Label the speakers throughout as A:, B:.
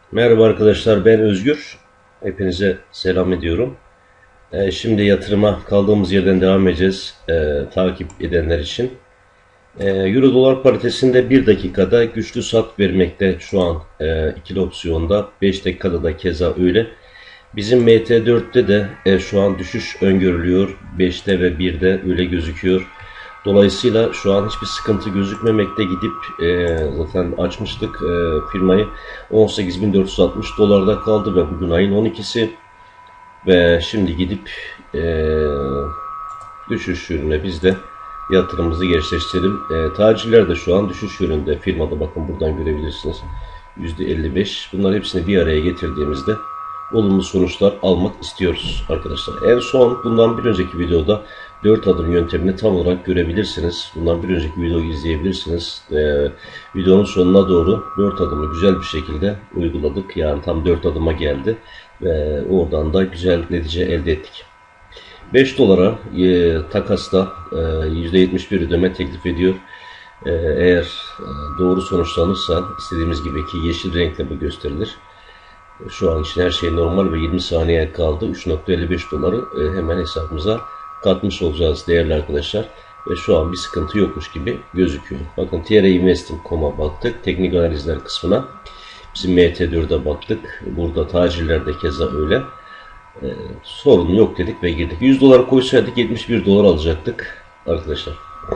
A: Merhaba arkadaşlar, ben Özgür. Hepinize selam ediyorum. Şimdi yatırıma kaldığımız yerden devam edeceğiz takip edenler için. Euro dolar paritesinde 1 dakikada güçlü sat vermekte şu an ikili opsiyonda. 5 dakikada da keza öyle. Bizim MT4'te de şu an düşüş öngörülüyor. 5'te ve 1'de öyle gözüküyor. Dolayısıyla şu an hiçbir sıkıntı gözükmemekte, gidip zaten açmıştık firmayı, 18.460 dolarda kaldı ve bugün ayın 12'si ve şimdi gidip e, düşüş yönüne biz de yatırımımızı gerçekleştirelim. Tacirler de şu an düşüş yönünde firmada, bakın buradan görebilirsiniz, %55. Bunlar hepsini bir araya getirdiğimizde olumlu sonuçlar almak istiyoruz arkadaşlar. En son bundan bir önceki videoda 4 adım yöntemini tam olarak görebilirsiniz. Bundan bir önceki videoyu izleyebilirsiniz. Videonun sonuna doğru 4 adımı güzel bir şekilde uyguladık. Yani tam 4 adıma geldi ve oradan da güzel netice elde ettik. 5 dolara takasla %71 ödeme teklif ediyor. Eğer doğru sonuçlanırsa istediğimiz gibi, ki yeşil renkle bu gösterilir. Şu an için her şey normal ve 20 saniye kaldı. 3.55 doları hemen hesabımıza katmış olacağız değerli arkadaşlar. Ve şu an bir sıkıntı yokmuş gibi gözüküyor. Bakın TRInvesting.com'a baktık. Teknik analizler kısmına. Bizim MT4'e baktık. Burada tacirlerde keza öyle. Sorun yok dedik ve girdik. 100 dolar koysaydık 71 dolar alacaktık arkadaşlar.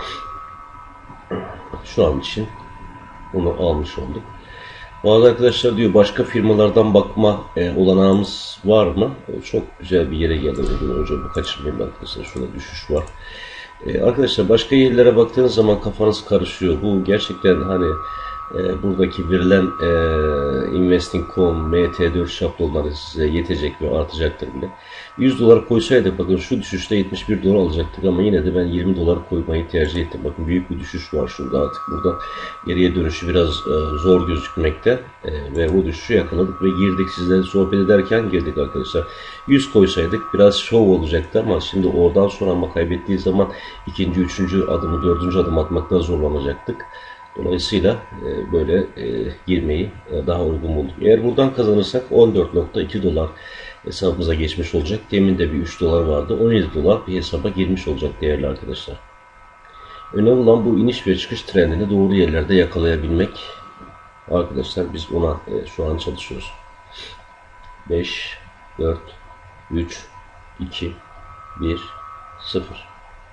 A: Şu an için bunu almış olduk. Bazı arkadaşlar diyor, başka firmalardan bakma olanağımız var mı? Çok güzel bir yere geldi bugün önce, bu kaçırmayayım arkadaşlar. Şurada düşüş var. Arkadaşlar, başka yerlere baktığınız zaman kafanız karışıyor. Bu gerçekten hani buradaki verilen Investing.com, MT4 şablonları size yetecek ve artacaktır bile. 100 dolar koysaydık, bakın şu düşüşte 71 dolar alacaktık ama yine de ben 20 dolar koymayı tercih ettim. Bakın büyük bir düşüş var şurada, artık burada geriye dönüşü biraz zor gözükmekte ve bu düşüşü yakaladık ve girdik. Sizlerle sohbet ederken girdik arkadaşlar. 100 koysaydık biraz şov olacaktı ama şimdi oradan sonra, ama kaybettiği zaman ikinci, üçüncü adımı, dördüncü adım atmakta zorlanacaktık. Dolayısıyla böyle girmeyi daha uygun bulduk. Eğer buradan kazanırsak 14.2 dolar hesabımıza geçmiş olacak. Demin de bir 3 dolar vardı. 17 dolar bir hesaba girmiş olacak değerli arkadaşlar. Önemli olan bu iniş ve çıkış trendini doğru yerlerde yakalayabilmek. Arkadaşlar biz ona şu an çalışıyoruz. 5, 4, 3, 2, 1, 0.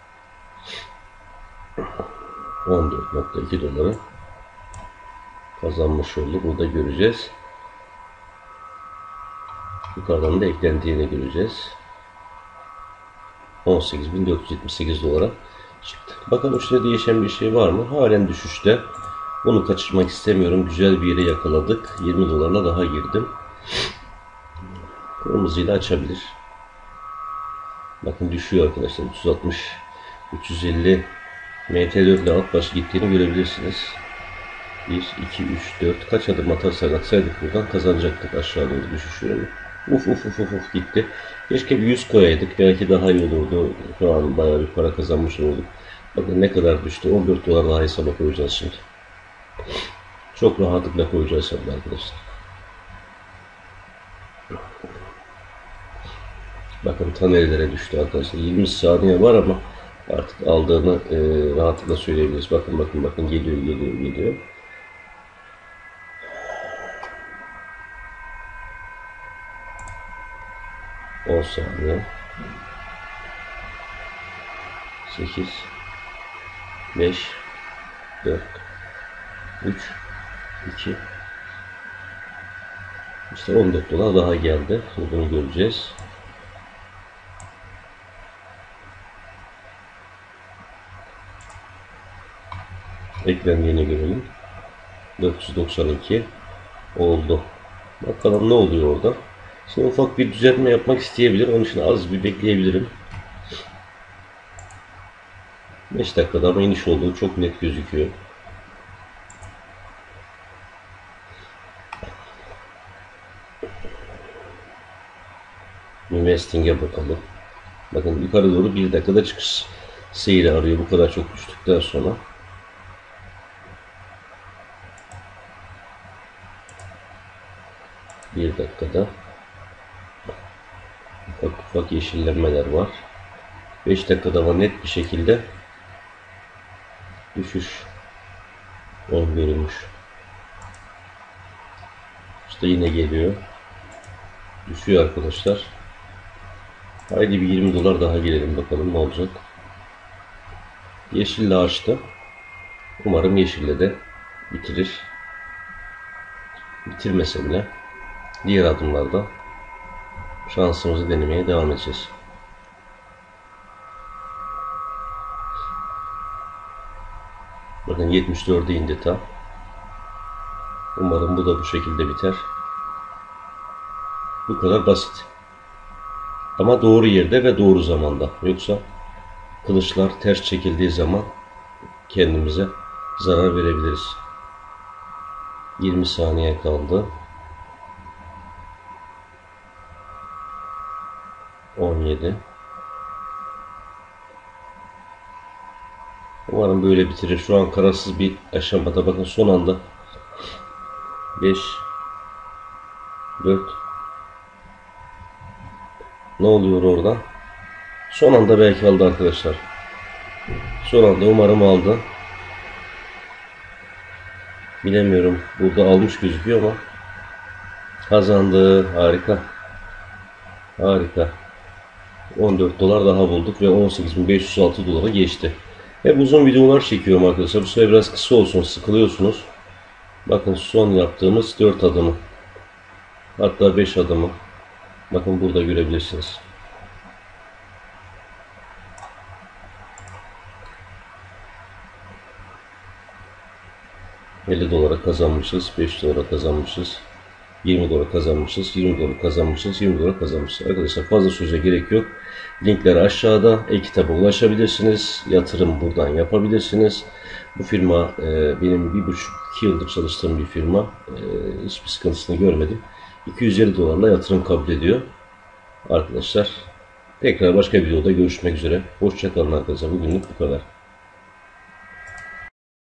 A: 14.2 doları kazanmış olduk. Burada göreceğiz. Yukarıdan da eklendiğini göreceğiz. 18.478 dolara çıktı. Bakalım üstüne değişen bir şey var mı? Halen düşüşte. Bunu kaçırmak istemiyorum. Güzel bir yere yakaladık. 20 dolarla daha girdim. Kırmızıyla açabilir. Bakın düşüyor arkadaşlar. 360, 350 MT4 ile alt başı gittiğini görebilirsiniz. 1, 2, 3, 4. Kaç adım atarsak atsaydık buradan kazanacaktık aşağı doğru düşüş yönü. Uf gitti. Keşke bir 100 koyaydık. Belki daha iyi olurdu. Şu an bayağı bir para kazanmış olduk. Bakın ne kadar düştü. 14 dolar daha hesaba koyacağız şimdi. Çok rahatlıkla koyacağız hesaba arkadaşlar. Bakın ta nerelere düştü arkadaşlar. 20 saniye var ama artık aldığını rahatlıkla söyleyebiliriz. Bakın geliyor. 10 saniye. 8, 5, 4, 3, 2, işte 14 dolar daha geldi. Şimdi bunu göreceğiz. Eklendiğini görelim. 492 oldu. Bakalım ne oluyor orada. Şimdi ufak bir düzeltme yapmak isteyebilir. Onun için az bir bekleyebilirim. 5 dakikada ama iniş olduğu çok net gözüküyor. Investing'e bakalım. Bakın yukarı doğru 1 dakikada çıkış seyri arıyor. Bu kadar çok düştükten sonra. Bir dakikada ufak ufak yeşillenmeler var. 5 dakikada var, net bir şekilde düşüş öngörülmüş. İşte yine geliyor. Düşüyor arkadaşlar. Haydi bir 20 dolar daha girelim bakalım ne olacak. Yeşille açtı. Umarım yeşille de bitirir. Bitirmese bile diğer adımlarda şansımızı denemeye devam edeceğiz. Bakın 74'e indi tam. Umarım bu da bu şekilde biter. Bu kadar basit. Ama doğru yerde ve doğru zamanda. Yoksa kılıçlar ters çekildiği zaman kendimize zarar verebiliriz. 20 saniye kaldı. 17. Umarım böyle bitirir. Şu an kararsız bir aşamada. Bakın son anda 5 4. Ne oluyor orada? Son anda belki aldı arkadaşlar. Son anda umarım aldı. Bilemiyorum. Burada almış gözüküyor ama kazandı. Harika. Harika. 14 dolar daha bulduk ve 18.506 dolara geçti. Hep uzun videolar çekiyorum arkadaşlar. Bu sefer biraz kısa olsun. Sıkılıyorsunuz. Bakın son yaptığımız 4 adımı. Hatta 5 adımı. Bakın burada görebilirsiniz. $50 kazanmışız. 5 dolara kazanmışız. 20 dolar kazanmışız. 20 dolar kazanmışız. 20 dolar kazanmışız. Arkadaşlar fazla söze gerek yok. Linkler aşağıda. E-kitaba ulaşabilirsiniz. Yatırım buradan yapabilirsiniz. Bu firma benim 1,5-2 yıldır çalıştığım bir firma. Hiçbir sıkıntısını görmedim. 250 dolarla yatırım kabul ediyor. Arkadaşlar tekrar başka bir videoda görüşmek üzere. Hoşça kalın arkadaşlar. Bugünlük bu kadar.